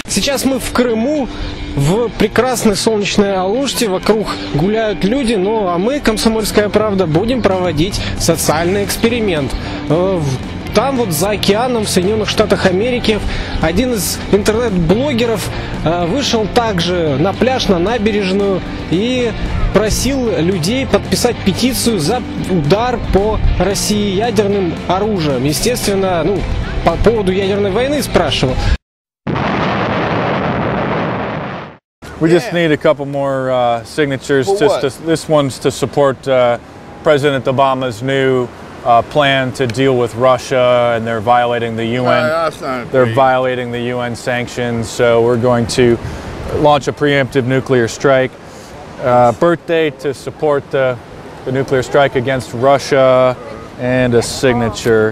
Сейчас мы в Крыму, в прекрасной солнечной Алуште, вокруг гуляют люди, ну а мы, «Комсомольская правда», будем проводить социальный эксперимент. Там вот за океаном, в Соединенных Штатах Америки, один из интернет-блогеров вышел также на пляж, на набережную и просил людей подписать петицию за удар по России ядерным оружием. Естественно, ну, по поводу ядерной войны спрашивал. We just need a couple more signatures. This one's to support President Obama's new plan to deal with Russia, and they're violating the UN. They're violating the UN sanctions. So we're going to launch a preemptive nuclear strike. Birthday to support the nuclear strike against Russia, and a signature.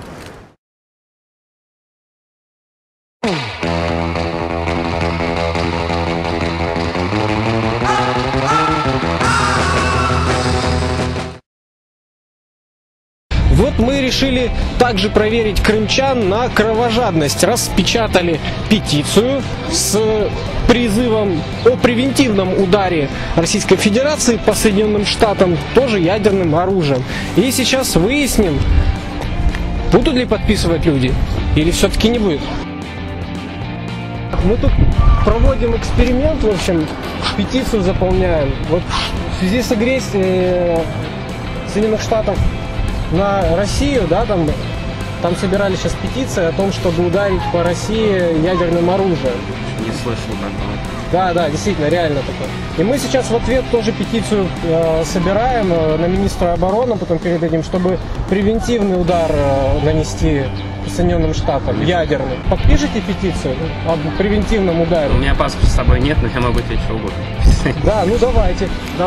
Вот мы решили также проверить крымчан на кровожадность. Распечатали петицию с призывом о превентивном ударе Российской Федерации по Соединенным Штатам тоже ядерным оружием. И сейчас выясним, будут ли подписывать люди или все-таки не будет. Мы тут проводим эксперимент, в общем, петицию заполняем. Вот в связи с агрессией Соединенных Штатов на Россию, да, там собирали сейчас петиции о том, чтобы ударить по России ядерным оружием. Не слышал такого. Да, действительно, реально такое. И мы сейчас в ответ тоже петицию собираем на министра обороны, потом передадим, чтобы превентивный удар нанести Соединенным Штатам, ядерный. Подпишите петицию об превентивном ударе? У меня паспорта с собой нет, но я могу тебе что угодно. Да, ну давайте.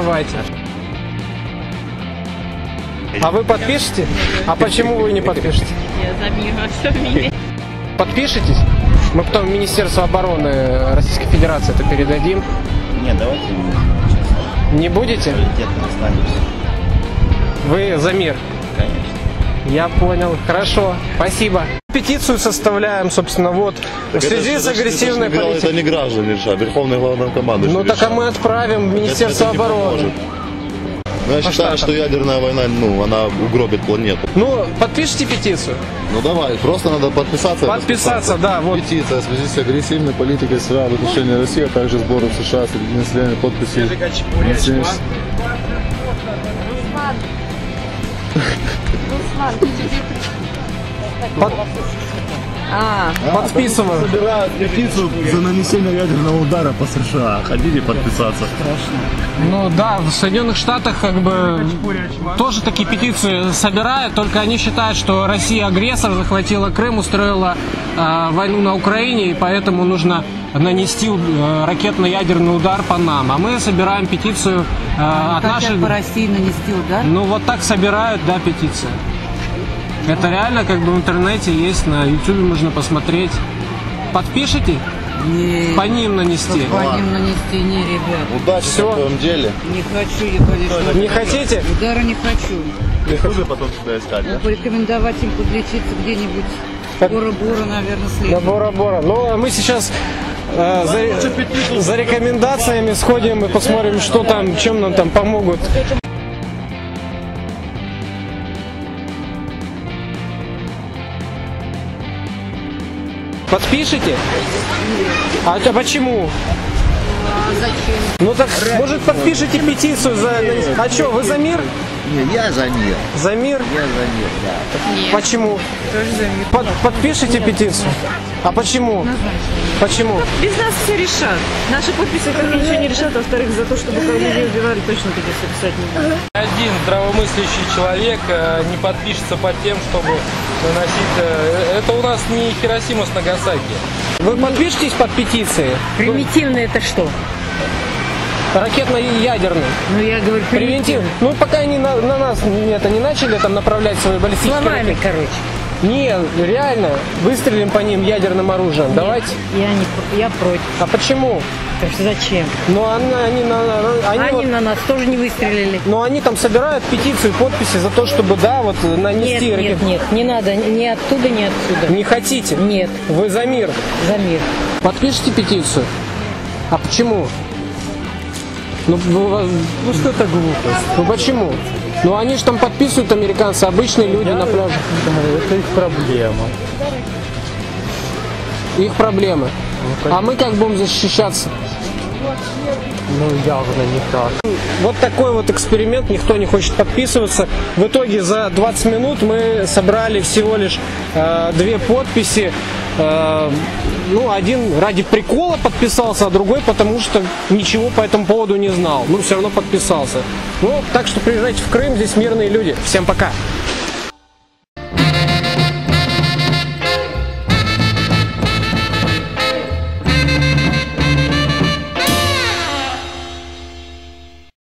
А вы подпишете? А почему вы не подпишете? Я за мир, все в мире. Подпишитесь? Мы потом в Министерство обороны Российской Федерации это передадим. Нет, давайте не будете? останемся. Вы за мир? Конечно. Я понял. Хорошо. Спасибо. Петицию составляем, собственно, вот. В связи с агрессивной политикой. Это не граждане решают, Верховный Главнокомандующий. Ну так а мы отправим в Министерство обороны. Но я считаю, что ядерная война, она угробит планету. Ну, подпишите петицию. Ну давай, просто надо подписаться. Подписаться, да, вот. Петиция в связи с агрессивной политикой США в отношении России, а также сборов США среди населения подписей. Подписываем. Собирают петицию за нанесение ядерного удара по США. Ходили подписаться. Ну да, в Соединенных Штатах как бы тоже такие петиции собирают, только они считают, что Россия агрессор, захватила Крым, устроила войну на Украине, и поэтому нужно нанести ракетно-ядерный удар по нам. А мы собираем петицию от наших... по России нанести удар? Ну вот так собирают, да, петиция. Это реально как бы в интернете есть, на YouTube можно посмотреть. Подпишите? Нет. По ним нанести. По ним нанести, не, ребят. Удачи в твоем деле. Не хочу я, конечно. Не хотите? Удара не хочу. Не хуже потом сюда искать, да? Порекомендовать им подлечиться где-нибудь. Бора-Бора, наверное, следует. Да, Бора-Бора. Ну, а мы сейчас за рекомендациями сходим и посмотрим, что там, чем нам там помогут. Подпишите? А почему? Зачем? Ну так, может, подпишите петицию за... А что, вы за мир? Не, я за мир. За мир? Я за мир, да. Нет. Почему? Тоже за мир. Подпишите петицию? А почему? Почему? Без нас все решат. Наши подписи как ничего не решат, а во-вторых, за то, чтобы людей убивали, точно петицию писать не буду. Один здравомыслящий человек не подпишется под тем, чтобы наносить... Это у нас не Хиросима с Нагасаки. Вы подпишитесь под петицией? Примитивный это что? Ракетно-ядерный. Ну, я говорю, Превентив. Ну, пока они на нас это не начали там направлять свои баллистические словами, ракеты. короче. Не, реально, выстрелим по ним ядерным оружием. Давайте. Я против. А почему? Так что зачем? Ну, они На нас тоже не выстрелили. но они там собирают петицию, подписи за то, чтобы, да, вот нанести... Нет, не надо, ни оттуда, ни отсюда. Не хотите? Нет. Вы за мир. За мир. Подпишите петицию? А почему? Ну что это глупость? Ну почему? Ну они же там подписывают, американцы, обычные люди на пляже. Это их проблема. Их проблемы. А мы как будем защищаться? Ну, явно не так. Вот такой вот эксперимент, никто не хочет подписываться. В итоге за 20 минут мы собрали всего лишь 2 подписи. Ну, один ради прикола подписался, а другой потому что ничего по этому поводу не знал. Ну, все равно подписался. Ну, так что приезжайте в Крым, здесь мирные люди. Всем пока!